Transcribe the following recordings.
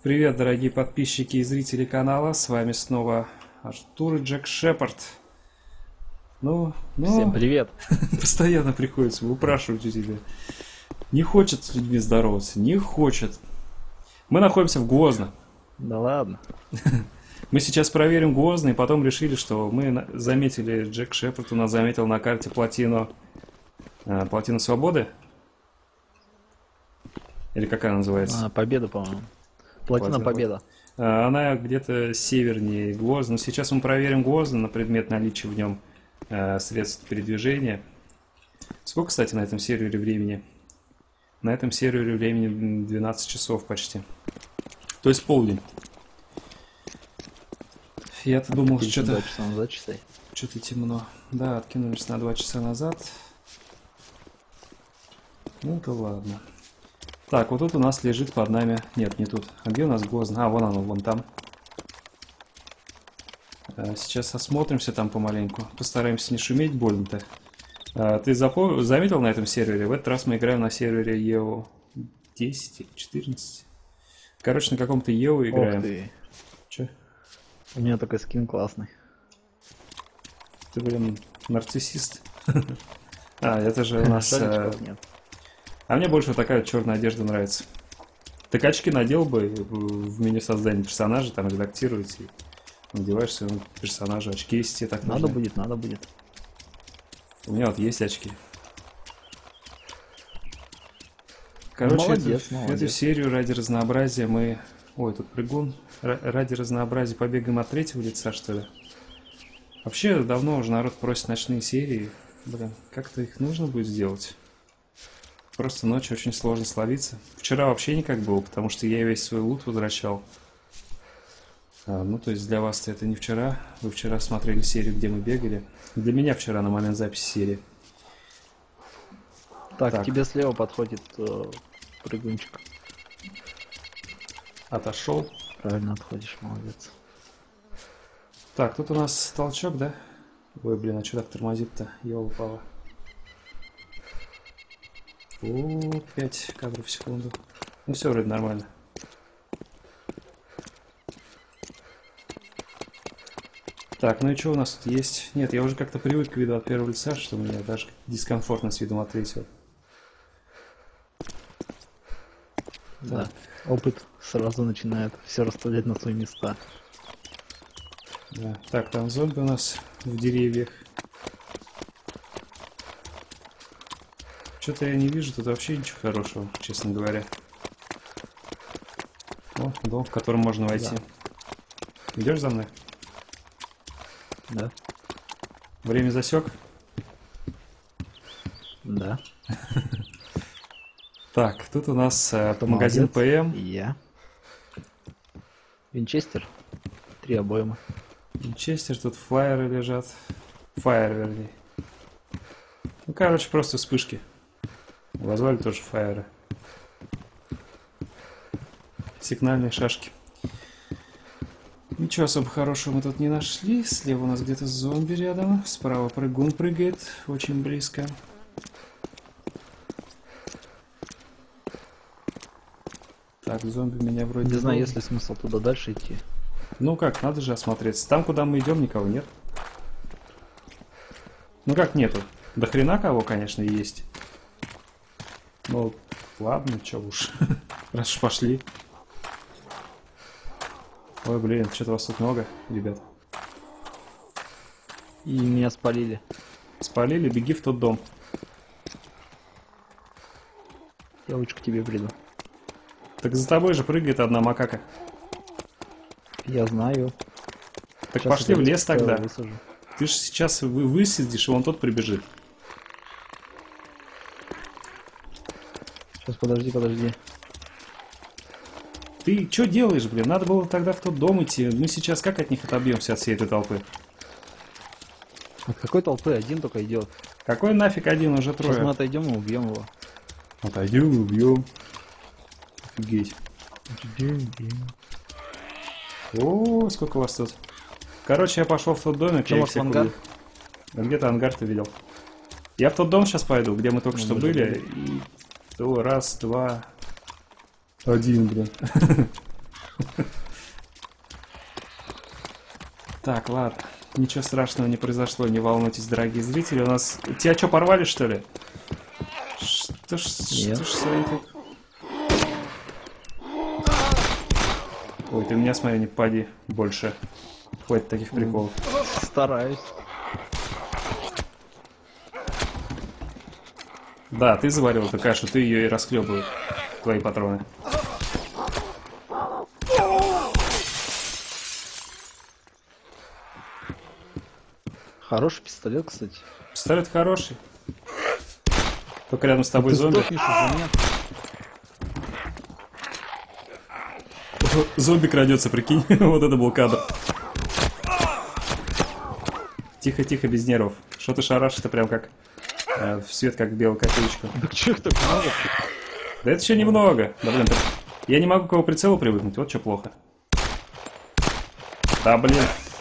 Привет, дорогие подписчики и зрители канала. С вами снова Артур и Джек Шепард. Всем привет. Постоянно приходится упрашивать у тебя. Не хочет с людьми здороваться, не хочет. Мы находимся в Гвоздно. Да ладно. Мы сейчас проверим Гвоздно, и потом решили, что мы заметили, Джек Шепард у нас заметил на карте плотину Свободы. Или как она называется? Победа, по-моему. Плотина Победа. Она где-то севернее Гвоздно. Но сейчас мы проверим Гвоздно на предмет наличия в нем средств передвижения. Сколько, кстати, на этом сервере времени? На этом сервере времени 12 часов почти. То есть полдень. Я-то думал, что-то... 2 часа назад, читай. Что-то темно. Да, откинулись на 2 часа назад. Ну да ладно. Так, вот тут у нас лежит под нами... Нет, не тут. А где у нас Гвоздно? А, вон оно, вон там. Сейчас осмотримся там помаленьку. Постараемся не шуметь больно-то. Ты заметил на этом сервере? В этот раз мы играем на сервере EO 10 или 14. Короче, на каком-то EO играем. Ох ты. Че? У меня такой скин классный. Ты, блин, нарциссист. А, это же у нас... Нет. А мне больше вот такая черная одежда нравится. Так очки надел бы в меню создания персонажа, там редактировать и надеваешь своему персонажу очки, если тебе так Надо нужно. надо будет. У меня вот есть очки. Короче, молодец. эту серию ради разнообразия мы... Ой, тут прыгун. Ради разнообразия побегаем от третьего лица, что ли? Вообще, давно уже народ просит ночные серии. Блин, как-то их нужно будет сделать. Просто ночью очень сложно словиться. Вчера вообще никак было, потому что я весь свой лут возвращал. Ну, то есть для вас это не вчера. Вы вчера смотрели серию, где мы бегали. Для меня вчера на момент записи серии. Так, тебе слева подходит прыгунчик. Отошел. Правильно отходишь, молодец. Так, тут у нас толчок, да? Ой, блин, а что так тормозит-то? Ёлопало. О, 5 кадров в секунду. Ну все, вроде нормально. Так, ну и что у нас тут есть? Нет, я уже как-то привык к виду от первого лица, что мне даже дискомфортно с видом от третьего. Да. Опыт сразу начинает все расставлять на свои места. Да. Так, там зомби у нас в деревьях. Что-то я не вижу тут вообще ничего хорошего, честно говоря. О, дом, в котором можно войти. Да. Идешь за мной? Да. Время засек? Да. Так, тут у нас Кто магазин молодец? ПМ. Я. Винчестер. 3 обойма. Винчестер, тут флайеры лежат. Фаер, вернее. Ну, короче, просто вспышки. Позвали тоже фаеры. Сигнальные шашки. Ничего особо хорошего мы тут не нашли. Слева у нас где-то зомби рядом. Справа прыгун прыгает. Очень близко. Так, зомби меня вроде... Не знаю, есть ли смысл туда дальше идти. Ну как, надо же осмотреться. Там, куда мы идем, никого нет. Ну как нету? До хрена кого, конечно, есть. Ну, ладно, чё уж. Раз уж пошли. Ой, блин, что-то вас тут много, ребят. И меня спалили. Спалили, беги в тот дом. Я лучше к тебе приду. Так за тобой же прыгает одна макака. Я знаю. Так Сейчас пошли в я лес тогда. Высажу. Ты же сейчас высидишь, и он тот прибежит. Сейчас, подожди. Ты что делаешь, блин? Надо было тогда в тот дом идти. Мы сейчас как от них отобьемся, от всей этой толпы? От какой толпы? Один только идет. Какой нафиг один, уже Сейчас трое. мы отойдем и убьем его. Отойдем и убьем. Офигеть. О, сколько вас тут. Короче, я пошел в тот домик. Че, Я их может, всех в ангар? убил. А где-то ангар ты видел. Я в тот дом сейчас пойду, где мы только что были. И... Раз, два... Один, блин. Так, ладно. Ничего страшного не произошло, не волнуйтесь, дорогие зрители. У нас... Тебя что, порвали, что ли? Что ж свои тут... Ой, ты меня, смотри, не попади больше. Хватит таких приколов. Стараюсь. Да, ты заварил эту кашу, ты ее и расхлебывай. Твои патроны. Хороший пистолет, кстати. Пистолет хороший. Только рядом с тобой Ты зомби. сдохнешь из-за меня. Зомби крадется, прикинь. Вот это был кадр. Тихо-тихо, без нервов. Что ты шарашишь-то прям как... в свет, как белая копеечка. Так чё их так много? Да это еще немного. Да блин, я не могу к его прицелу привыкнуть, вот что плохо. Да блин.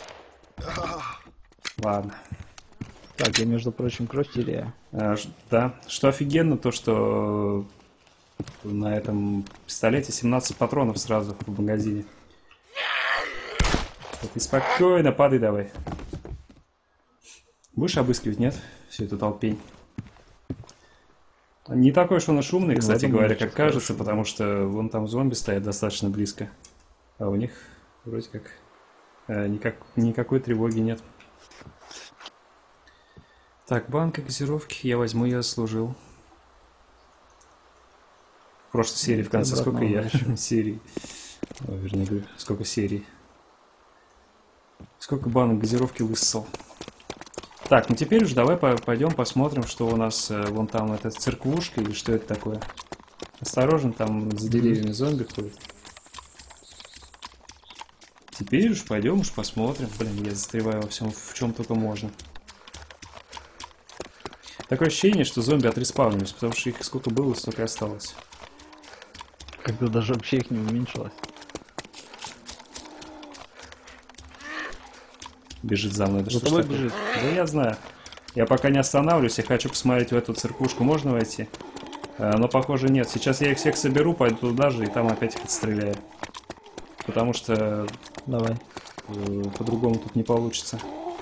Ладно. Так, я, между прочим, кровь теряю. Да, что офигенно, то что на этом пистолете 17 патронов сразу в магазине. Ты спокойно падай давай. Будешь обыскивать, нет? Всю эту толпень. Не такой уж он и шумный, кстати говоря, как кажется, потому что вон там зомби стоят достаточно близко. А у них вроде как никакой тревоги нет. Так, банка газировки, я возьму, я заслужил. В прошлой серии в конце сколько я серий? Вернее, говорю, сколько серий? Сколько банок газировки высосал? Так, ну теперь уж давай пойдем посмотрим, что у нас вон там, это церквушка или что это такое. Осторожно, там за деревьями зомби ходят. Теперь уж пойдем, уж посмотрим. Блин, я застреваю во всем, в чем только можно. Такое ощущение, что зомби отреспавнились, потому что их сколько было, столько и осталось. Когда даже вообще их не уменьшилось. Бежит за мной. Да за что тобой такое? бежит. Да я знаю. Я пока не останавливаюсь, я хочу посмотреть в эту церквушку, можно войти? Но похоже нет. Сейчас я их всех соберу, пойду туда же и там опять их отстреляю. Потому что... Давай. По-другому тут не получится.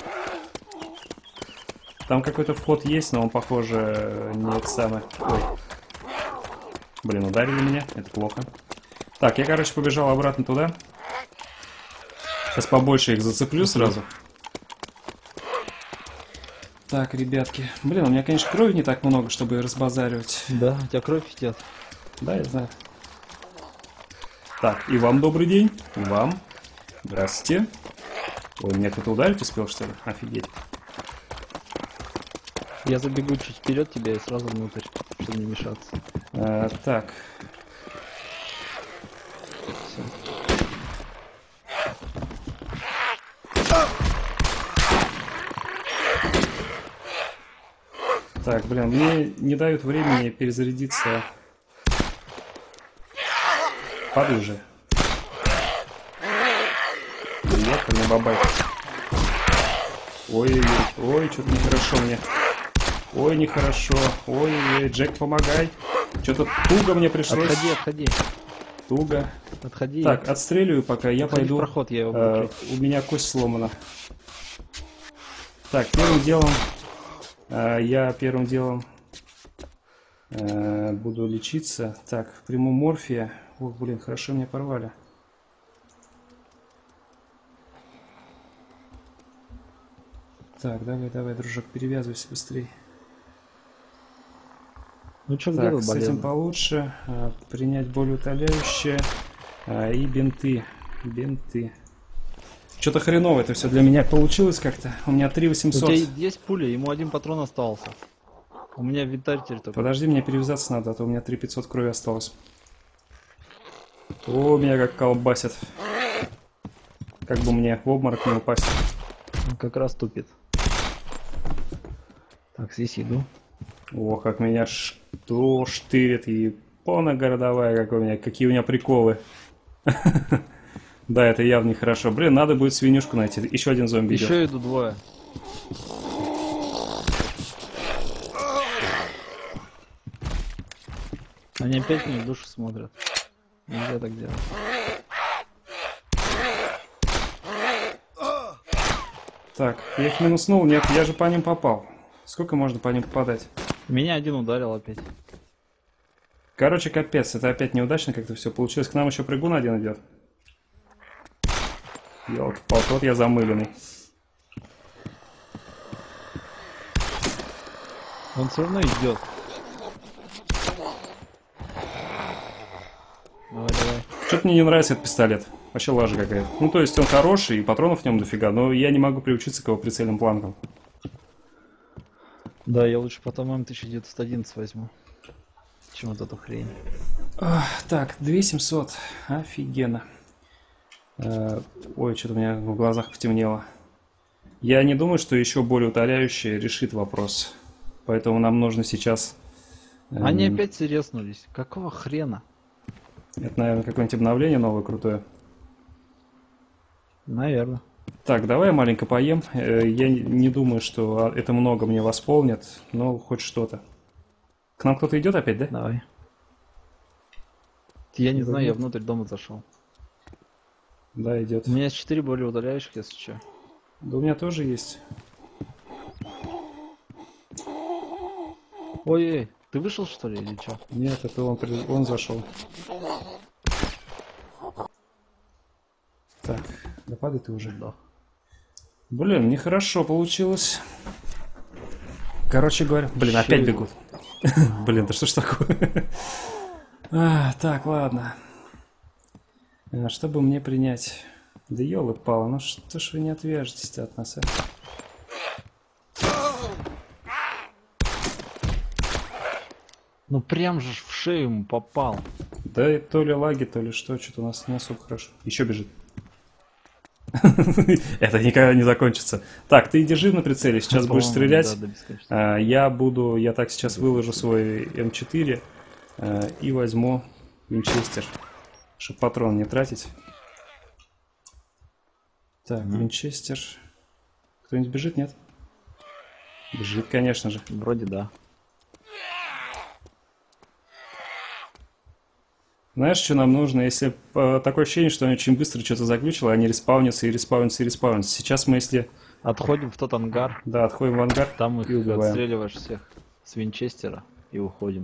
Там какой-то вход есть, но он, похоже, не это самое. Ой. Блин, ударили меня. Это плохо. Так, я, короче, побежал обратно туда. Сейчас побольше их зацеплю сразу. Так, ребятки. Блин, у меня, конечно, крови не так много, чтобы ее разбазаривать. Да, у тебя кровь идет. Да, я знаю. Так, и вам добрый день. И вам. Здравствуйте. Ой, меня кто-то ударить успел, что ли? Офигеть. Я забегу чуть вперед тебя и сразу внутрь, чтобы не мешаться. Так. Всё. Так, блин, мне не дают времени перезарядиться. Падай уже. Ёпта, бабай. Ой-ой-ой, ой, что-то нехорошо мне. Ой, нехорошо. Ой-ой-ой, Джек, помогай. Что-то туго мне пришлось. Отходи, отходи. Туго. Отходи. Так, отстреливаю пока, я Отходи пойду. в проход, я его буду У меня кость сломана. Так, первым делом... я первым делом буду лечиться. Так, приму морфия. О, блин, хорошо меня порвали. Так, давай, дружок, перевязывайся быстрее. Ну что, где Так, вы с этим болели? получше. Принять болеутоляющее. И бинты. Бинты. Что-то хреново это все для меня получилось как-то. У меня 3800. У тебя есть пуля, ему один патрон остался. У меня винтарь теперь только. Подожди, мне перевязаться надо, а то у меня 3500 крови осталось. О, меня как колбасит. Как бы мне в обморок не упасть. Он как раз тупит. Так, здесь иду. О, как меня что штырит. И полная городовая, какие у меня приколы. Да, это явно нехорошо. Блин, надо будет свинюшку найти. Еще один зомби идет. Еще иду двое. Они опять мне в душу смотрят. Нельзя так делать. Так, я их минуснул. Нет, я же по ним попал. Сколько можно по ним попадать? Меня один ударил опять. Короче, капец. Это опять неудачно как-то все получилось. К нам еще прыгун один идет. Ёлки-палки, вот я замыленный. Он все равно идет. Давай, давай. Что-то мне не нравится этот пистолет. Вообще лажа какая-то. Ну, то есть он хороший, и патронов в нем дофига, но я не могу приучиться к его прицельным планкам. Да, я лучше потом М1911 возьму, чем вот эту хрень. Так, 2700. Офигенно. Ой, что-то у меня в глазах потемнело. Я не думаю, что еще более утоляющее решит вопрос. Поэтому нам нужно сейчас... Они опять серьезнулись. Какого хрена? Это, наверное, какое-нибудь обновление новое крутое. Наверное. Так, давай я маленько поем. Я не думаю, что это много мне восполнит, но хоть что-то. К нам кто-то идет опять, да? Давай. Я не знаю, я внутрь дома зашел. Да, идет. У меня есть 4 более удаляющих, если что. Да у меня тоже есть. Ой, ты вышел что ли или что? Нет, это он зашел. Так, да падай ты уже. Да. Блин, нехорошо получилось. Короче говоря... Блин, опять бегут. Блин, да что ж такое? Так, ладно. Что бы мне принять? Да ёлы-палы, ну что ж вы не отвяжетесь от нас, а? Ну прям же в шею ему попал. Да и то ли лаги, то ли что-то у нас не особо хорошо. Еще бежит. Это никогда не закончится. Так, ты держи на прицеле, сейчас будешь стрелять. Я так сейчас выложу свой М4 и возьму винчестер, чтобы патрон не тратить. Так, винчестер. Кто-нибудь бежит, нет? Бежит, конечно же. Вроде да. Знаешь, что нам нужно? Если такое ощущение, что они очень быстро что-то заглючило, они респаунятся и респаунятся и респаунятся. Сейчас мы, если... Отходим в тот ангар. Да, отходим в ангар Там их и убиваем. отстреливаешь всех с винчестера и уходим.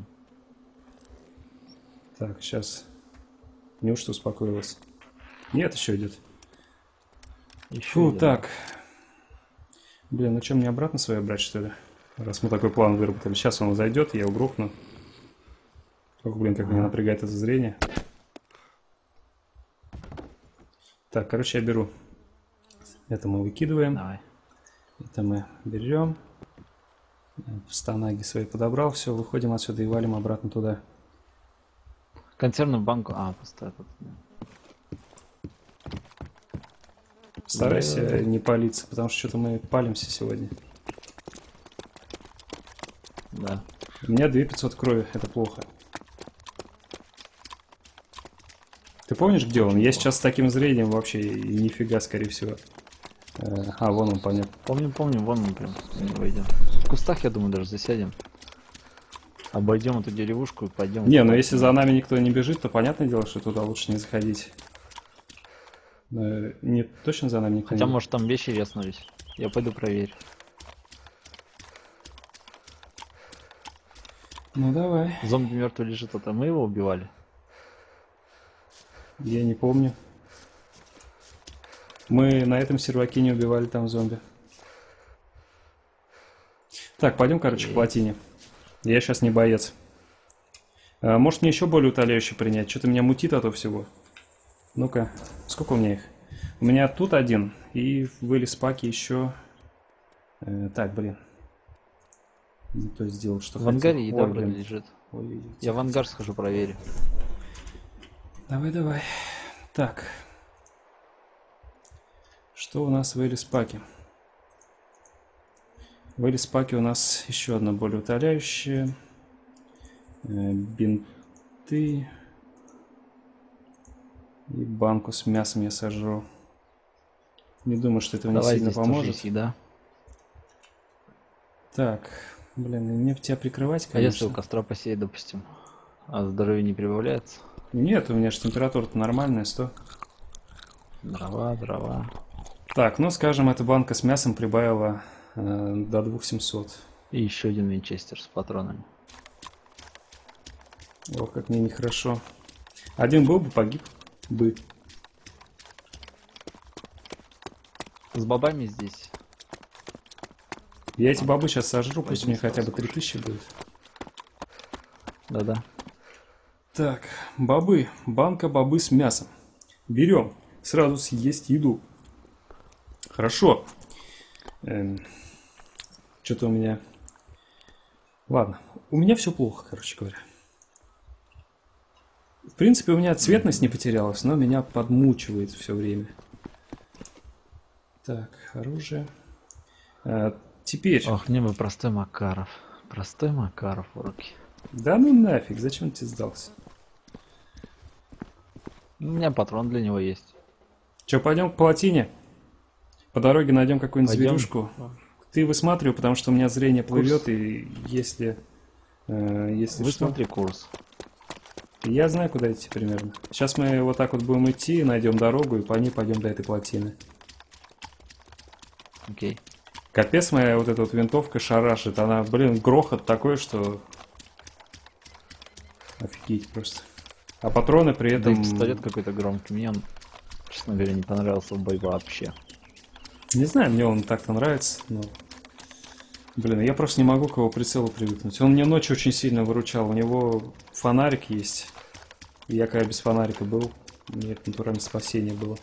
Так, сейчас. Неужто успокоилась? Нет, еще идет. Фу, идет, так. Блин, ну что, мне обратно свое брать, что ли? Раз мы такой план выработали. Сейчас он зайдет, я его грохну. Ох, блин, как меня напрягает это зрение. Так, короче, я беру. Это мы выкидываем. Давай. Это мы берем. Станаги свои подобрал. Все, выходим отсюда и валим обратно туда. Консервную банку. Пустая тут. Старайся не палиться, потому что что-то мы палимся сегодня. Да. У меня 2500 крови, это плохо. Ты помнишь, где он? Я сейчас с таким зрением вообще и нифига, скорее всего. Вон он, понятно. Помню, вон мы прям выйдем. В кустах, я думаю, даже засядем. Обойдем эту деревушку и пойдем. Не, но если за нами никто не бежит, то понятное дело, что туда лучше не заходить. Не точно за нами никто Хотя, не... может, там вещи резнулись. Я пойду проверю. Ну давай. Зомби мертвый лежит, это мы его убивали? Я не помню. Мы на этом серваке не убивали там зомби. Так, пойдем, короче, к плотине. Я сейчас не боец. Может мне еще более утоляющий принять? Что-то меня мутит от этого всего. Ну-ка, сколько у меня их? У меня тут один, и вылез паки еще... Так, блин. Не то сделал, что В ангаре еда вроде лежит. Ой, Я в ангар схожу, проверю. Давай, давай. Так. Что у нас в Элис-паке? В Элис-паке у нас еще одно более утоляющее. Бинты. И банку с мясом я сожру. Не думаю, что это мне сильно поможет. Еда. Так, блин, мне тебя прикрывать, конечно. А если у костра посеять, допустим, а здоровье не прибавляется? Нет, у меня же температура-то нормальная, 100. Дрова. Так, ну скажем, эта банка с мясом прибавила до 2700. И еще один винчестер с патронами. Ох, как мне нехорошо. Один был бы, погиб бы. С бобами здесь. Я эти бобы сейчас сожру, пусть Пойдем мне хотя бы сразу 3000 будет. Да-да. Так, бобы. Банка бобы с мясом. Берем. Сразу съесть еду. Хорошо. Что-то у меня... Ладно. У меня все плохо, короче говоря. В принципе, у меня цветность не потерялась, но меня подмучивает все время. Так, оружие. Теперь... Ох, мне бы простой Макаров. Простой Макаров в руки. Да ну нафиг, зачем ты сдался? У меня патрон для него есть. Че, пойдем к плотине? По дороге найдем какую-нибудь Пойдем. зверюшку. Ты высматривай, потому что у меня зрение плывет, и если что... Высмотри курс. Я знаю, куда идти примерно. Сейчас мы вот так вот будем идти, найдем дорогу, и по ней пойдем до этой плотины. Окей. Капец, моя вот эта вот винтовка шарашит. Она, блин, грохот такой, что... Офигеть просто. А патроны при Да и этом... пистолет какой-то громкий. Мне он, честно говоря, не понравился в бой вообще. Не знаю, мне он так-то нравится, но... Блин, я просто не могу к его прицелу привыкнуть. Он мне ночью очень сильно выручал. У него фонарик есть. И я когда без фонарика был, мне это натуральное спасение было.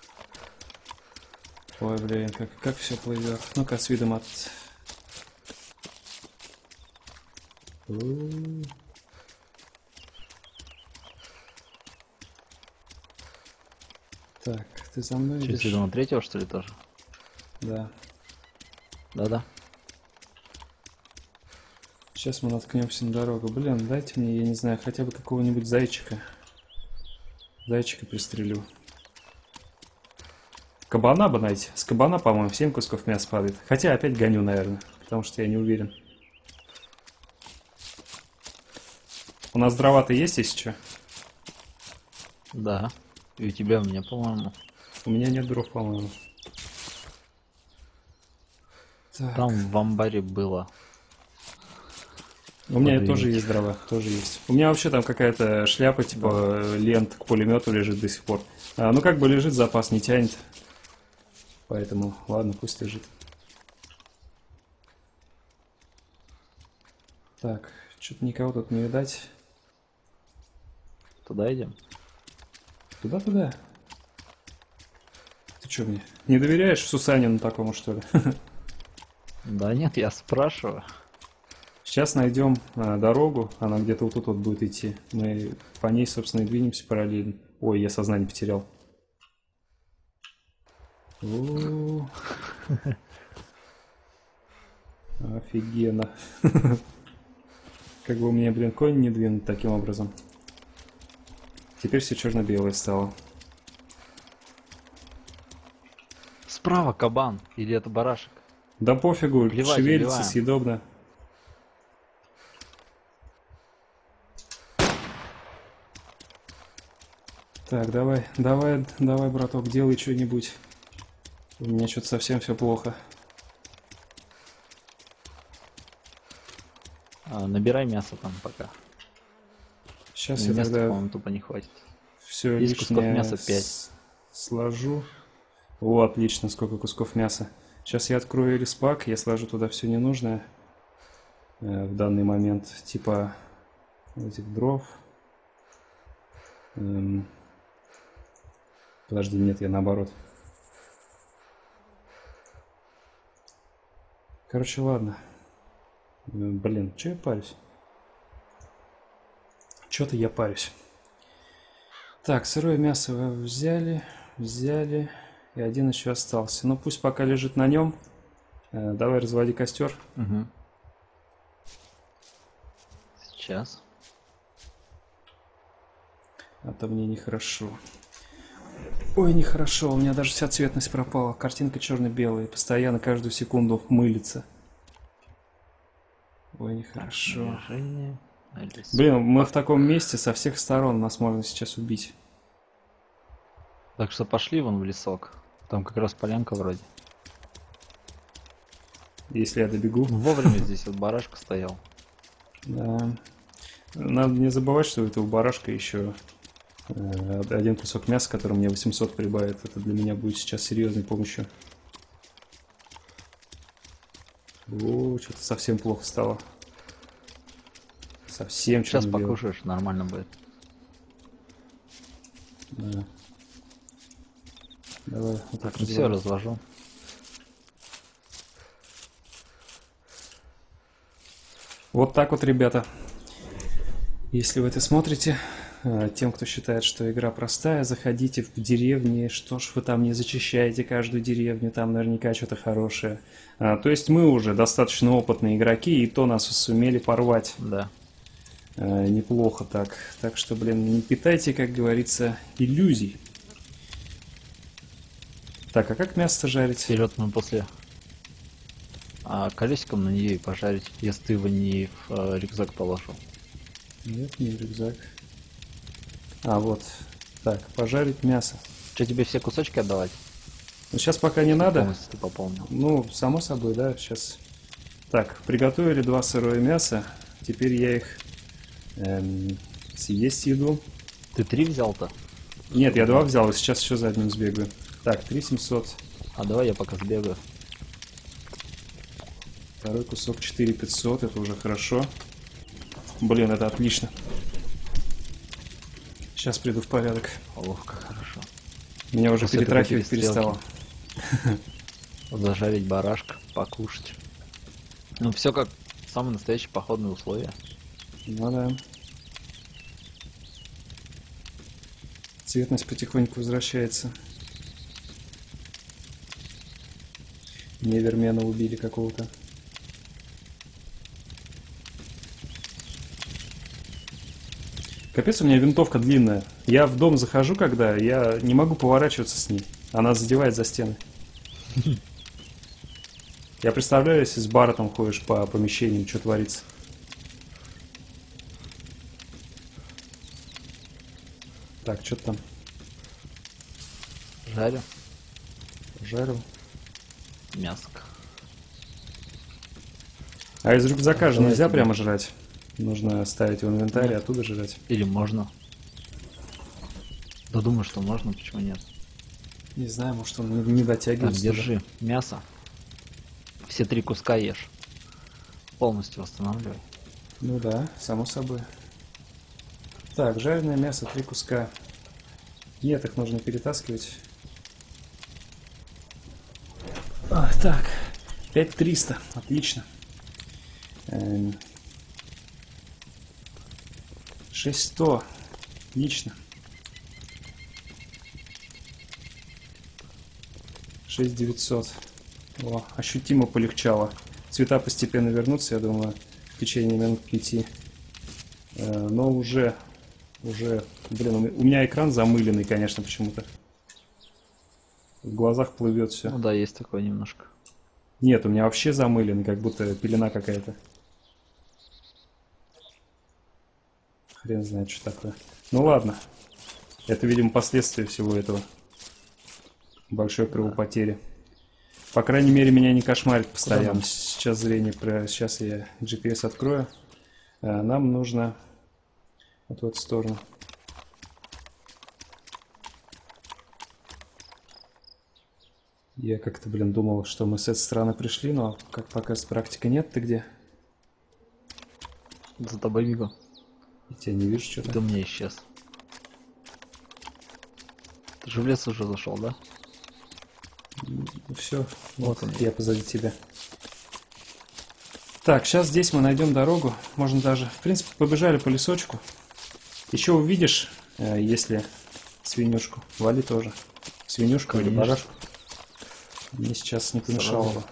Ой, блин, как все плывет. Ну-ка, с видом от... Так, ты за мной Че, идешь? с видом третьего, что ли, тоже? Да. Да-да. Сейчас мы наткнемся на дорогу. Блин, дайте мне, я не знаю, хотя бы какого-нибудь зайчика. Зайчика пристрелю. Кабана бы найти. С кабана, по-моему, 7 кусков мяса падает. Хотя опять гоню, наверное, потому что я не уверен. У нас дрова-то есть, если что? Да. И у тебя, у меня, по-моему. У меня нет дров, по-моему. Там в амбаре было. У меня Подвинуть. тоже есть дрова, тоже есть. У меня вообще там какая-то шляпа, типа лент к пулемету лежит до сих пор. Ну как бы лежит, запас не тянет. Поэтому, ладно, пусть лежит. Так, что-то никого тут не видать. Туда идем? Туда-туда. Ты что мне, не доверяешь Сусанину такому, что ли? Да нет, я спрашиваю. Сейчас найдем дорогу, она где-то вот тут вот будет идти. Мы по ней, собственно, и двинемся параллельно. Ой, я сознание потерял. О, офигенно. Как бы у меня, блин, конь не двинут таким образом. Теперь все черно-белое стало. Справа кабан. Или это барашек? Да пофигу, Плевать, шевелится, убиваем. съедобно. Так, давай, браток, делай что-нибудь. У меня что-то совсем все плохо. Набирай мясо там пока. Сейчас я Места, тогда по-моему, тупо не хватит. все Есть кусков лишнее мяса 5. сложу. О, отлично, сколько кусков мяса. Сейчас я открою респак, я сложу туда все ненужное в данный момент. Типа этих дров. Подожди, нет, я наоборот. Короче, ладно. Блин, что я парюсь? Что-то я парюсь. Так, сырое мясо вы взяли. И один еще остался. Ну пусть пока лежит на нем. Давай разводи костер. Угу. Сейчас. А то мне нехорошо. Ой, нехорошо. У меня даже вся цветность пропала. Картинка черно-белая. Постоянно каждую секунду мылится. Ой, нехорошо. Движение. Блин, мы в таком месте со всех сторон. Нас можно сейчас убить. Так что пошли вон в лесок. Там как раз полянка вроде. Если я добегу. Ну, вовремя здесь вот барашка стоял. Да. Надо не забывать, что у этого барашка еще один кусок мяса, который мне 800 прибавит. Это для меня будет сейчас серьезной помощью. О, что-то совсем плохо стало. Совсем Сейчас черно-бело. покушаешь, нормально будет. Да. Давай, вот Так, так ну все, развожу. Вот так вот, ребята. Если вы это смотрите, тем, кто считает, что игра простая, заходите в деревни, что ж вы там не зачищаете каждую деревню, там наверняка что-то хорошее. То есть мы уже достаточно опытные игроки, и то нас сумели порвать. Да. Неплохо так. Так что, блин, не питайте, как говорится, иллюзий. Так, а как мясо жарить? Вперед мы после колесиком на нее и пожарить, если ты его не в рюкзак положил. Нет, не рюкзак. А, вот. Так, пожарить мясо. Что, тебе все кусочки отдавать? Ну, сейчас пока не надо. Полностью ты пополнил. Ну, само собой, да, сейчас. Так, приготовили 2 сырое мяса. Теперь я их съесть еду. Ты 3 взял-то? Нет, я 2 взял, и сейчас еще за одним сбегаю. Так, 3700. А давай я пока сбегаю. Второй кусок 4500, это уже хорошо. Блин, это отлично. Сейчас приду в порядок. Ох, как хорошо. Меня уже После перетрахивать такой перестало. Зажарить барашка, покушать. Ну, все как самые настоящие походные условия. Ну да. Цветность потихоньку возвращается. Невермена убили какого-то. Капец, у меня винтовка длинная. Я в дом захожу, когда я не могу поворачиваться с ней. Она задевает за стены. Я представляю, если с Барретом ходишь по помещению, что творится. Так, что там? Жарю Жарил. мяско. А из рюкзака же Давай нельзя тебе. прямо жрать. Нужно ставить в инвентарь и оттуда жрать. Или можно? Да думаю, что можно, почему нет? Не знаю, может он не Так, дотягивается. туда. держи мясо. Все 3 куска ешь. Полностью восстанавливай. Ну да, само собой. Так, жареное мясо, 3 куска. Нет, их нужно перетаскивать. Так, 5300, отлично. 6100, отлично. 6900. О, ощутимо полегчало. Цвета постепенно вернутся, я думаю, в течение минут 5. Но уже, блин, у меня экран замыленный, конечно, почему-то. В глазах плывет все. Ну да, есть такое немножко. Нет, у меня вообще замыленный, как будто пелена какая-то. Хрен знает, что такое. Ну ладно. Это, видимо, последствия всего этого. Большой кровопотери. По крайней мере, меня не кошмарит постоянно. Сейчас зрение Сейчас я GPS открою. Нам нужно вот в эту сторону. Я как-то, блин, думал, что мы с этой стороны пришли, но, как показывает практика, нет. Ты где? За тобой бегу. Я тебя не вижу, что-то. Ты у меня исчез. Ты же в лес уже зашел, да? Все, Вот он. я позади тебя. Так, сейчас здесь мы найдем дорогу. Можно даже, в принципе, побежали по лесочку. Еще увидишь, если свинюшку. Вали тоже. Свинюшку или Конечно. барашку. Мне сейчас не помешало бы.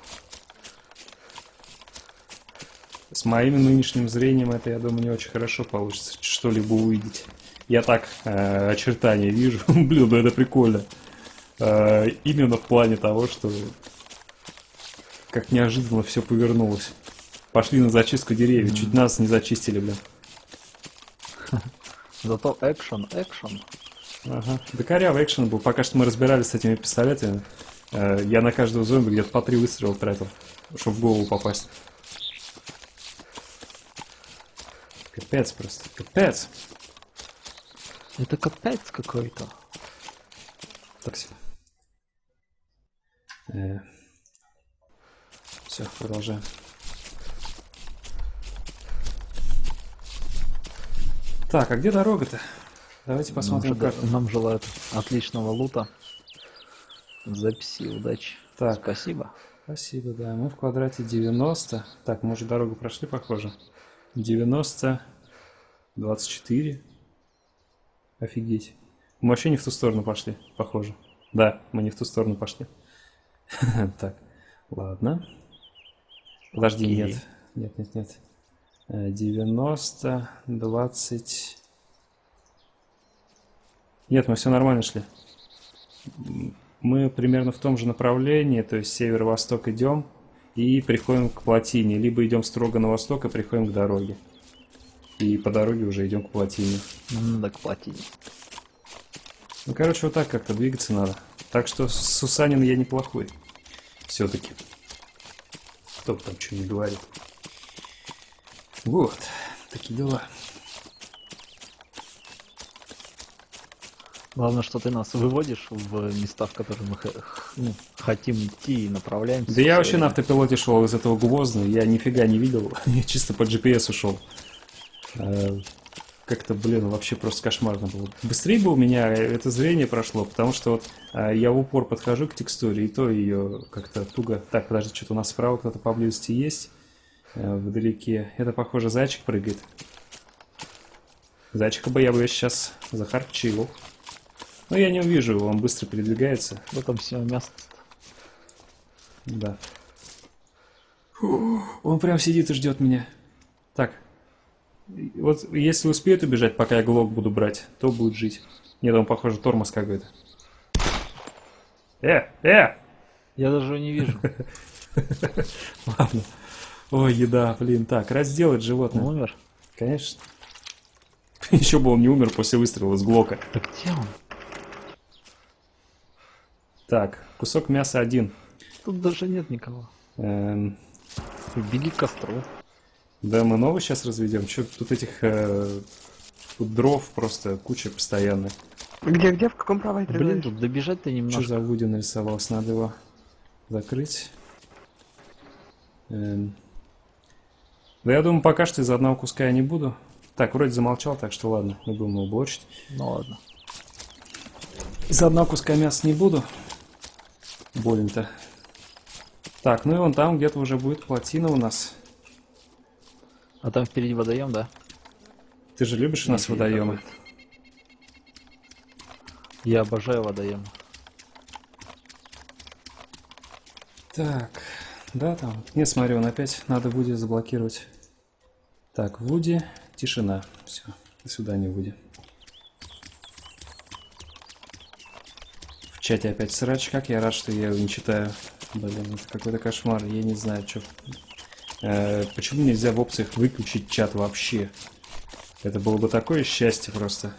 С моим нынешним зрением это, я думаю, не очень хорошо получится что-либо увидеть. Я так очертания вижу. Блин, ну это прикольно. Именно в плане того, что как неожиданно все повернулось. Пошли на зачистку деревьев. Чуть нас не зачистили, блин. Зато экшен. Ага. Да корявый экшен был. Пока что мы разбирались с этими пистолетами. Я на каждого зомби где-то по 3 выстрела тратил, чтобы в голову попасть. Капец просто. Капец. Это капец какой-то. Так все. Все, продолжаем. Так, а где дорога-то? Давайте посмотрим карту. Нам желают отличного лута. Записи, удачи. Так. Спасибо. Спасибо, да. Мы в квадрате 90. Так, мы уже дорогу прошли, похоже. 90, 24. Офигеть. Мы вообще не в ту сторону пошли, похоже. Да, мы не в ту сторону пошли. Так, ладно. Подожди, нет. Нет. 90, 20... Нет, мы все нормально шли. Мы примерно в том же направлении, то есть северо-восток идем и приходим к плотине. Либо идем строго на восток и приходим к дороге. И по дороге уже идем к плотине. Нам надо к плотине. Ну, короче, вот так как-то двигаться надо. Так что Сусанин я неплохой. Все-таки. Кто бы там что не говорит. Вот. Такие дела. Главное, что ты нас выводишь в места, в которые мы хотим идти и направляемся. Да я вообще на автопилоте шел из этого Гвоздного. Я нифига не видел. Я чисто по GPS ушел. Как-то, блин, вообще просто кошмарно было. Быстрее бы у меня это зрение прошло, потому что вот я в упор подхожу к текстуре, и то ее как-то туго... Так, подожди, что-то у нас справа кто-то поблизости есть. Вдалеке. Это, похоже, зайчик прыгает. Зайчика бы я сейчас захарчил. Но я не увижу его, он быстро передвигается. Вот там все мясо. Да. Он прям сидит и ждет меня. Так. Вот если успеет убежать, пока я глок буду брать, то будет жить. Нет, он, похоже, тормоз какой-то. Я даже не вижу. Ладно. Ой, еда, блин. Так, разделать животное. Он умер? Конечно. Еще бы он не умер после выстрела с глока. Так где он? Так, кусок мяса 1. Тут даже нет никого. Беги к костру. Да, мы новый сейчас разведем. Че, тут этих тут дров просто куча постоянно. Где, в каком провайдере? Блин, тут добежать-то немножко. Что за Вуди нарисовался? Надо его закрыть. Да я думаю, пока что из одного куска я не буду. Так, вроде замолчал, так что ладно, не будем его блочить. Ну ладно. Из одного куска мяса не буду. Больно-то. Так, ну и вон там где-то уже будет плотина у нас. А там впереди водоем, да? Ты же любишь у нас водоемы? Я обожаю водоем. Так, да, там. Не, смотри, он опять надо Вуди заблокировать. Так, Вуди, тишина. Все, до свидания, Вуди. В чате опять срач. Как я рад, что я его не читаю. Блин, это какой-то кошмар. Я не знаю, что... почему нельзя в опциях выключить чат вообще? Это было бы такое счастье просто.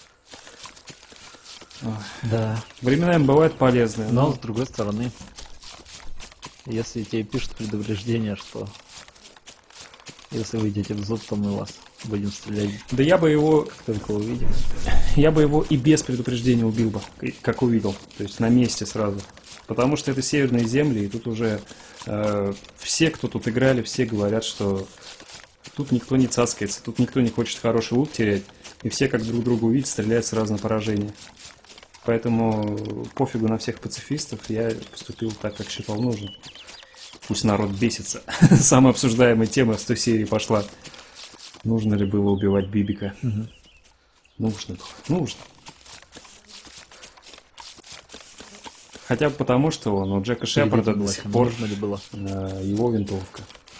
Ой. Да. Временами бывает полезно. Но с другой стороны, если тебе пишут предупреждение, что если вы идете в зуб, то мы вас будем стрелять. Да я бы его... Как только увидим. Я бы его и без предупреждения убил бы, как увидел. То есть на месте сразу. Потому что это северные земли, и тут уже все, кто тут играли, все говорят, что тут никто не цацкается, тут никто не хочет хороший лут терять, и все, как друг друга увидят, стреляют сразу на поражение. Поэтому пофигу на всех пацифистов, я поступил так, как считал нужным. Пусть народ бесится. Самая обсуждаемая тема с той серии пошла. Нужно ли было убивать Бибика? Угу. Нужно было. Нужно. Хотя бы потому, что он у Джека Шепарда до сих пор его винтовка.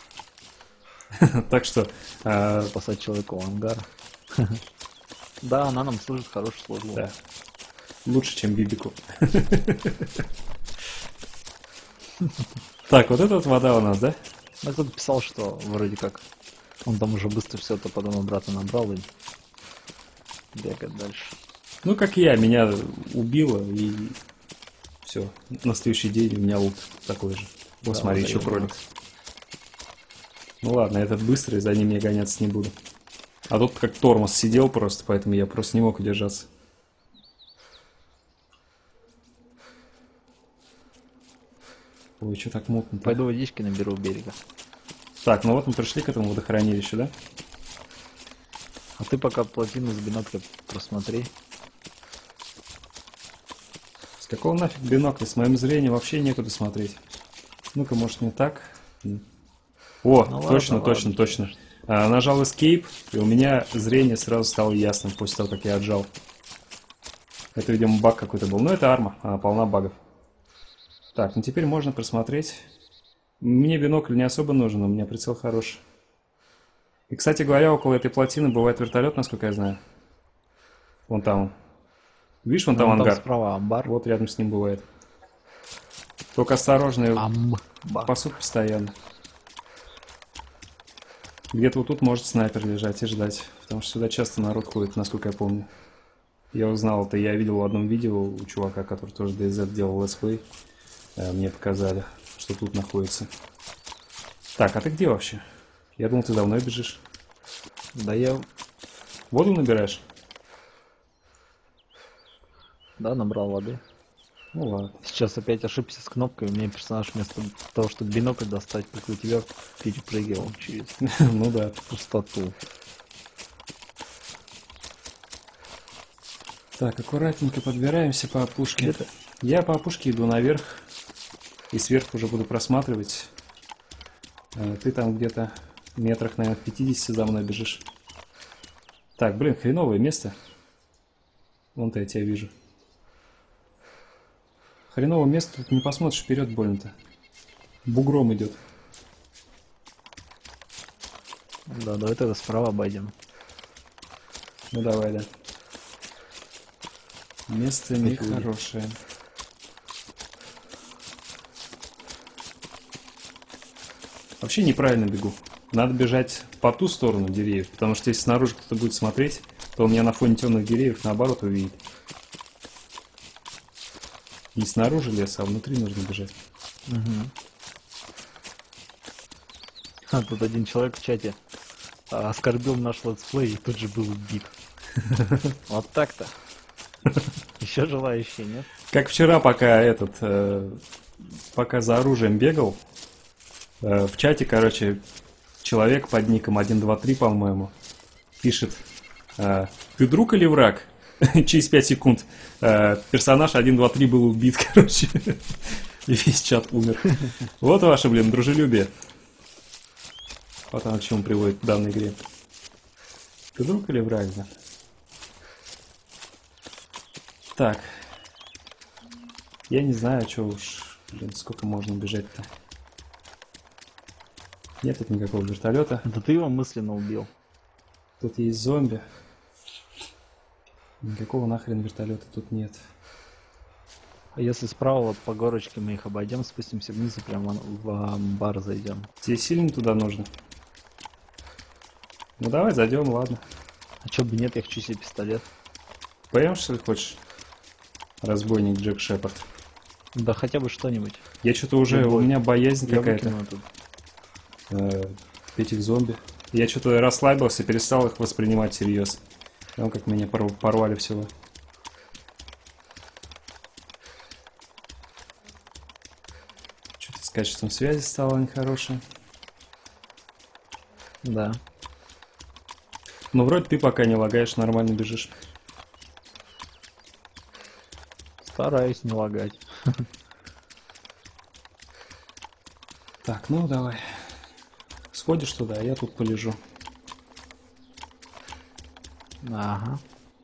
Так что... Спасать человека у ангара. Да, она нам служит хорошую службу. Да. Лучше, чем Бибику. Так, вот эта вот вода у нас, да? Ну, кто-то писал, что вроде как он там уже быстро все это потом обратно набрал и бегает дальше. Ну, как я, меня убило, и все. На следующий день у меня лут такой же. Вот Да, смотри, да, еще я кролик. понял. Ну ладно, этот быстрый, за ним я гоняться не буду. А тут как тормоз сидел просто, поэтому я просто не мог удержаться. Ой, что так мутно-то? Пойду водички наберу у берега. Так, ну вот мы пришли к этому водохранилищу, да? А ты пока плотину с бинокля просмотри. С какого нафиг бинокля? С моим зрением вообще некуда смотреть. Ну-ка, может, не так? О, Ну точно, ладно, точно, ладно, точно. Нажал Escape, и у меня зрение сразу стало ясным после того, как я отжал. Это, видимо, баг какой-то был. Но это арма, она полна багов. Так, ну теперь можно просмотреть. Мне бинокль не особо нужен, у меня прицел хороший. И, кстати говоря, около этой плотины бывает вертолет, насколько я знаю. Вон там он. Видишь, вон там Вон там ангар? справа амбар. Вот рядом с ним бывает. Только осторожно, его Амбар. пасут постоянно. Где-то вот тут может снайпер лежать и ждать. Потому что сюда часто народ ходит, насколько я помню. Я узнал это, я видел в одном видео у чувака, который тоже DayZ делал летсплей. Мне показали, что тут находится. Так, а ты где вообще? Я думал, ты за мной бежишь. Да я... Воду набираешь? Да, набрал воды. Ну ладно. Сейчас опять ошибся с кнопкой. У меня персонаж вместо того, чтобы бинокль достать, как у тебя, перепрыгивал через Ну да. пустоту. Так, аккуратненько подбираемся по опушке. Где-то- Я по опушке иду наверх. И сверху уже буду просматривать. Ты там где-то метрах, наверное, 50 за мной бежишь. Так, блин, хреновое место. Вон-то я тебя вижу. Хреновое место, тут не посмотришь вперед больно-то. Бугром идет. Да, давай тогда справа обойдем. Ну давай, да. Место нехорошее. Вообще неправильно бегу. Надо бежать по ту сторону деревьев, потому что если снаружи кто-то будет смотреть, то он меня на фоне темных деревьев наоборот увидит. Не снаружи леса, а внутри нужно бежать. Угу. А тут один человек в чате оскорбил наш летсплей и тут же был убит. Вот так-то. Еще желающие, нет? Как вчера, пока пока за оружием бегал, в чате, короче, человек под ником 123, по-моему, пишет: ты друг или враг? Через 5 секунд персонаж 123 был убит, короче. И весь чат умер. Вот ваше, блин, дружелюбие. Вот оно к чему приводит в данной игре. Ты друг или враг, да? Так. Я не знаю, что уж, блин, сколько можно бежать-то. Нет тут никакого вертолета. Да ты его мысленно убил. Тут есть зомби. Никакого нахрен вертолета тут нет. А если справа вот по горочке мы их обойдем, спустимся вниз и прямо в амбар зайдем. Тебе сильно туда нужно? Ну давай зайдем, ладно. А чё бы нет, я хочу себе пистолет. ПМ, что ли, хочешь? Разбойник Джек Шепард. Да хотя бы что-нибудь. Я что-то уже, у Любой. меня боязнь Я какая-то выкину тут. этих зомби. Я что-то расслабился, перестал их воспринимать всерьез. Там как меня порвали всего. Что-то с качеством связи стало нехорошее. Да. Но вроде ты пока не лагаешь, нормально бежишь. Стараюсь не лагать. Так, ну давай. Сходишь туда, а я тут полежу. Ага.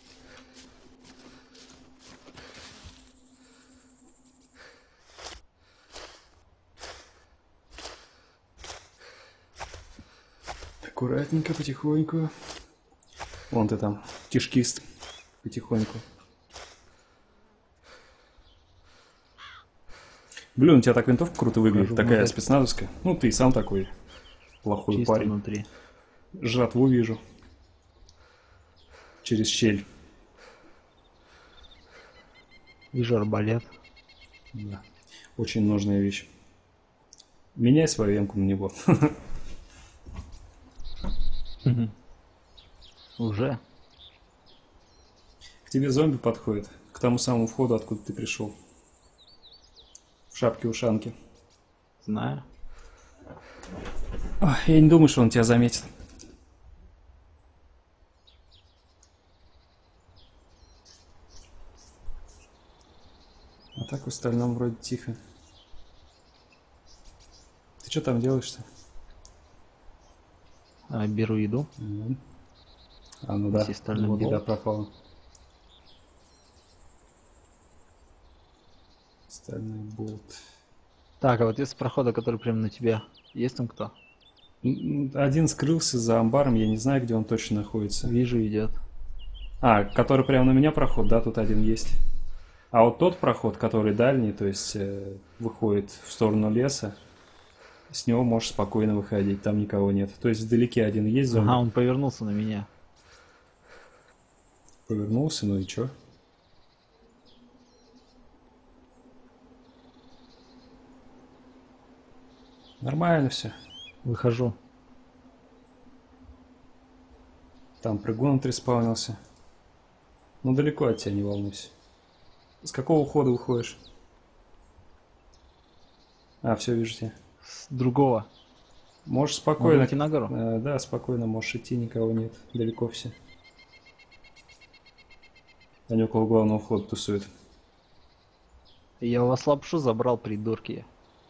Аккуратненько, потихоньку. Вон ты там, кишкист. Потихоньку. Блин, у тебя так винтовка круто выглядит, Покажу такая внутрь. спецназовская. Ну, ты и сам такой плохой Чисто парень. внутри. Жратву вижу. Через щель. Вижу арбалет. Да. Очень нужная вещь. Меняй свою эмку на него. Уже? К тебе зомби подходит. К тому самому входу, откуда ты пришел. В шапке-ушанке. Знаю. Ой, я не думаю, что он тебя заметит. А так в остальном вроде тихо. Ты что там делаешь-то? Беру еду. А, ну да, Систольный вот еда болт. пропала. Стальной болт. Так, а вот из прохода, который прямо на тебя, есть там кто? Один скрылся за амбаром, я не знаю, где он точно находится. Вижу, идет. А, который прямо на меня проход, да, тут один есть. А вот тот проход, который дальний, то есть выходит в сторону леса, с него можешь спокойно выходить, там никого нет. То есть вдалеке один есть зомби. Ага, он повернулся на меня. Повернулся, ну и чё? Нормально все. Выхожу. Там прыгун отреспаунился. Ну далеко от тебя, не волнуйся. С какого ухода выходишь? А, все, вижу тебя. С другого. Можешь Могу спокойно... идти на гору? Да, спокойно можешь идти, никого нет. Далеко все. Они около главного входа тусуют. Я у вас лапшу забрал, придурки.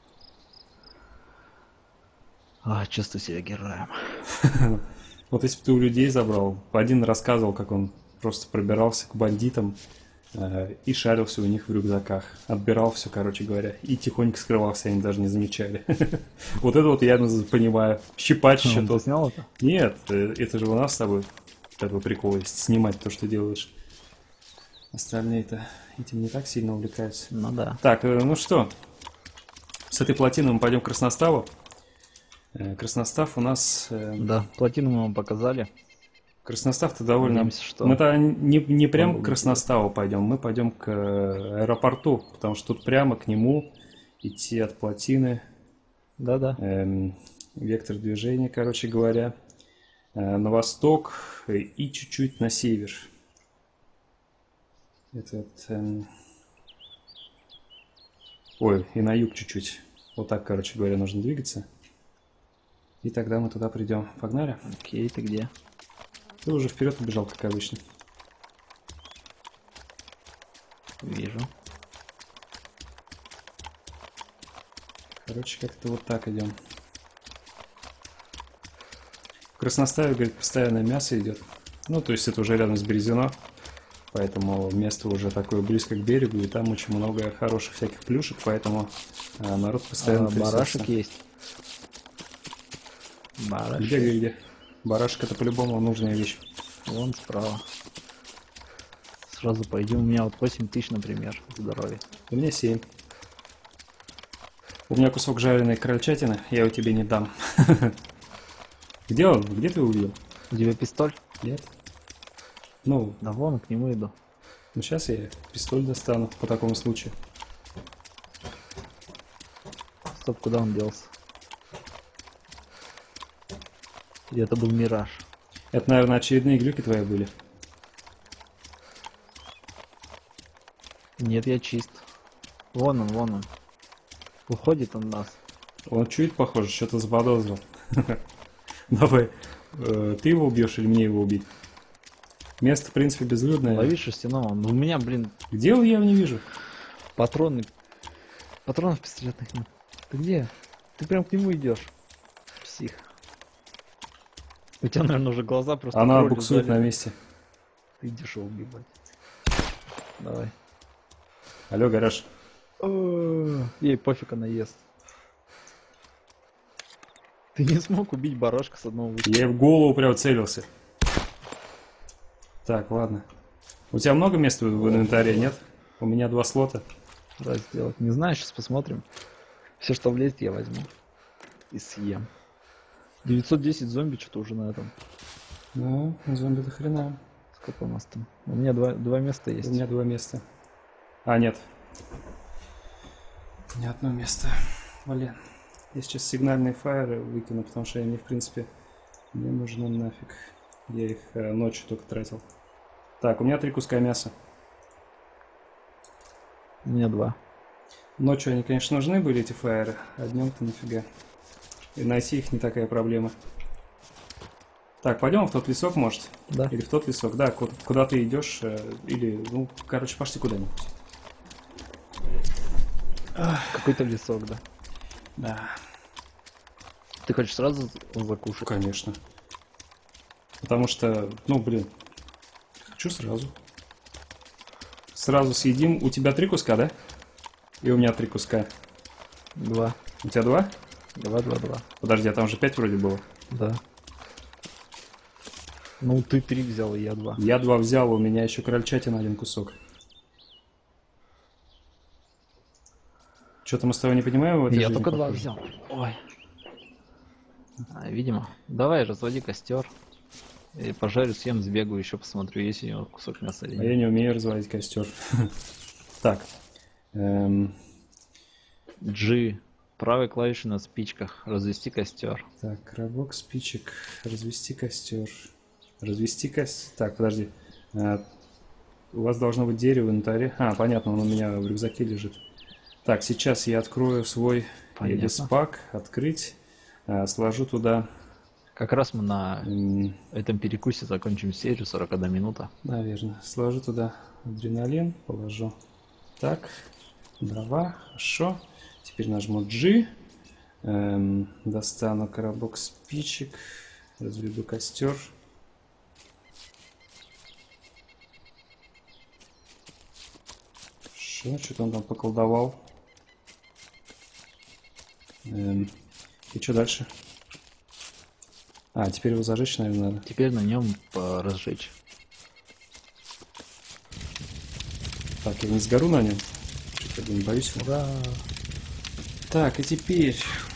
Чувствую себя героем. Вот если бы ты у людей забрал, один рассказывал, как он просто пробирался к бандитам и шарился у них в рюкзаках. Отбирал все, короче говоря. И тихонько скрывался, они даже не замечали. Вот это вот я понимаю. Щипать еще Ты тот. снял это? Нет, это же у нас с тобой такой прикол есть. Снимать то, что делаешь. Остальные-то этим не так сильно увлекаются. Ну да. Так, ну что, с этой плотины мы пойдем к Красноставу. Красностав у нас... Да, плотину мы вам показали. Красностав-то довольно... Надеемся, что Мы-то не прям будет к Красноставу пойдем, мы пойдем к аэропорту, потому что тут прямо к нему идти от плотины. Да-да. Вектор движения, короче говоря, на восток и чуть-чуть на север. Ой, и на юг чуть-чуть. Вот так, короче говоря, нужно двигаться. И тогда мы туда придем. Погнали? Окей, ты где? Ты уже вперед убежал, как обычно. Вижу. Короче, как-то вот так идем. В Красноставе, говорит, постоянное мясо идет. Ну, то есть это уже рядом с Березино. Поэтому место уже такое близко к берегу. И там очень много хороших всяких плюшек. Поэтому народ постоянно трясется. Барашек есть. Барашек. Где? Барашек — это по-любому нужная вещь. Вон справа. Сразу пойдем. У меня вот 8000, например, здоровья. У меня 7. У меня кусок жареной крольчатины, я его тебе не дам. Где он? Где ты его увидел? У тебя пистоль? Нет. Ну, Да вон, к нему иду. сейчас я пистоль достану по такому случаю. Стоп, куда он делся? Или это был мираж? Это, наверное, очередные глюки твои были. Нет, я чист. Вон он. Уходит он нас. Он чует, похоже, что-то заподозрил. Давай, ты его убьешь или мне его убить? Место, в принципе, безлюдное. Лови шерстяного. У меня, блин, Где он, я его не вижу. патронов пистолетных нет. Ты где? Ты прям к нему идешь. Псих. У тебя, наверное, уже глаза просто... Она кровью буксует на залиты. месте. Ты идешь его убивать. Давай. Алло, гараж. Ей пофиг, она ест. Ты не смог убить барашка с одного выстрела. Я в голову прям целился. Так, ладно. У тебя много места в инвентаре, нет? У меня 2 слота. Да, сделать. Не знаю, сейчас посмотрим. Все, что влезет, я возьму. И съем. 910 зомби что-то уже на этом. Ну, зомби до хрена. Сколько у нас там? У меня два места есть. У меня 2 места. А, нет. Ни одно место. Блин. Я сейчас сигнальные фаеры выкину, потому что они, в принципе, не нужны нафиг. Я их ночью только тратил. Так, у меня 3 куска мяса. У меня 2. Ночью они, конечно, нужны были, эти фаеры, а днем-то нифига. И найти их не такая проблема. Так, пойдем в тот лесок, может? Да. Или в тот лесок, да, куда ты идешь, или, ну, короче, пошли куда-нибудь. Какой-то лесок, да. Да, Ты хочешь сразу закушать? конечно. Потому что, ну, блин, хочу сразу. Сразу съедим. У тебя 3 куска, да? И у меня 3 куска. 2. У тебя 2? 2, 2, 2. Подожди, а там же 5 вроде было. Да. Ну, ты 3 взял, и я 2. Я 2 взял, у меня еще крольчатина 1 кусок. Что-то мы с тобой не понимаем в этой Я жизни, только 2 похоже. взял. Ой. Видимо. Давай, разводи костер. И пожарю, съем, сбегаю, еще посмотрю, есть у него кусок мяса или А я нет. не умею разводить костер. Так. G. Правой клавишей на спичках. Развести костер. Так, коробок спичек. Развести костер. Развести костер. Так, подожди. У вас должно быть дерево в инвентаре. А, понятно, он у меня в рюкзаке лежит. Так, сейчас я открою свой Понятно. спак. Открыть. Сложу туда. Как раз мы на м, этом перекусе закончим серию, 41 минута. Наверное. Сложу туда адреналин. Положу. Так. Дрова. Хорошо. Теперь нажму G. Достану коробок спичек. Разведу костер. Хорошо. Что-то он там поколдовал. И что дальше? А, теперь его зажечь, наверное, надо. Теперь на нем разжечь. Так, я не сгору на нем. Что-то не боюсь его. Ура! Так, и теперь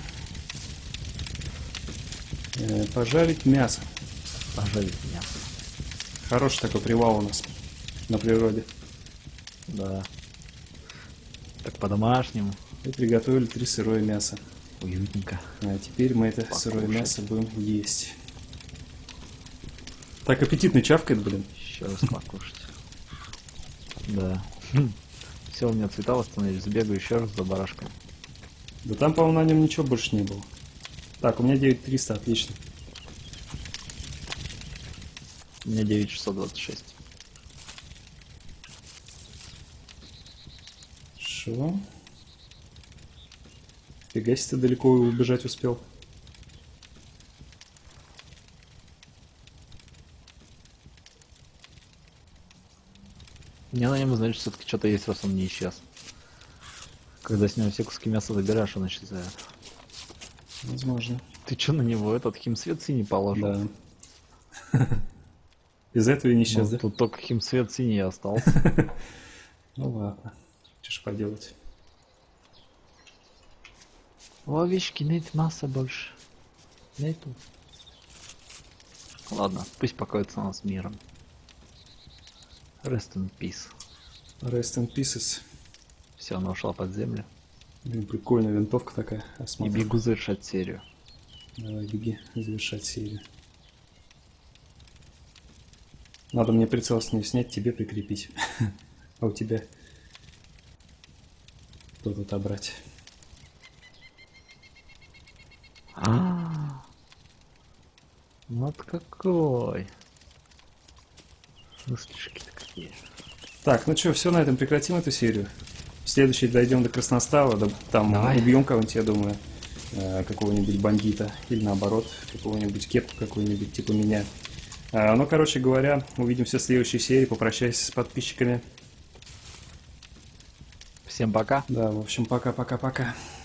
пожарить мясо. Пожарить мясо. Хороший такой привал у нас на природе. Да. Так по-домашнему. И приготовили 3 сырое мясо. Уютненько. А теперь мы это Покушать. сырое мясо будем есть. Так аппетитно чавкает, блин. Еще раз покушать. Да. Все, у меня цвета восстановились. Сбегаю еще раз за барашком. Да там, по-моему, на нем ничего больше не было. Так, у меня 9300, отлично. У меня 9626. Хорошо. Фига себе, ты далеко убежать успел. Мне на нем, значит, все-таки что-то есть, раз он не исчез. Когда с него все куски мяса забираешь, он исчезает. Возможно. Ты что на него этот химсвет синий положил? Да. Из этого и не Ну, исчез, да? тут только химсвет синий остался. Ну ладно. Что ж поделать. У овечки нет мяса больше. Нету. Ладно, пусть покоится у нас миром. Rest in peace. Rest in pieces. Все, она ушла под землю. Блин, прикольная винтовка такая. И Осмотрим. бегу завершать серию. Давай, беги, завершать серию. Надо мне прицел с ней снять, тебе прикрепить. А у тебя кто-то отобрать. Вот какой. Мыслишки-то какие. Так, ну что, все, на этом прекратим эту серию. В следующей дойдем до Красностава, там Давай. убьем кого-нибудь, я думаю, какого-нибудь бандита, или наоборот, какого-нибудь кепку какую-нибудь, типа меня. Ну, короче говоря, увидимся в следующей серии, попрощайся с подписчиками. Всем пока. Да, в общем, пока-пока-пока.